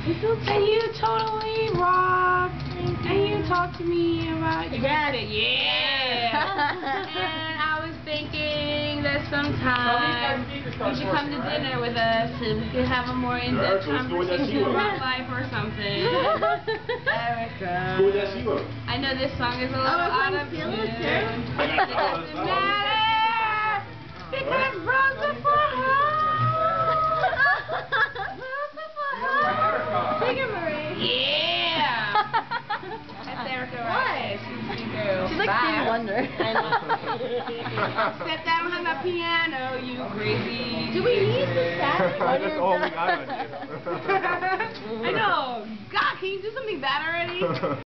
And you totally rock. And you talk to me about your Yes. Yeah. And I was thinking that sometime you should come to dinner with us and we could have a more in-depth conversation about life or something. Erica. I know this song is a little out of tune. It doesn't matter because Rosa for Sing it, Marie. Yeah. That's Erica right there. She's a good girl. She's like Stevie Wonder. I know. Step down on the piano, you crazy. Do we need the static? That's all we got on you. I know. God, can you do something bad already?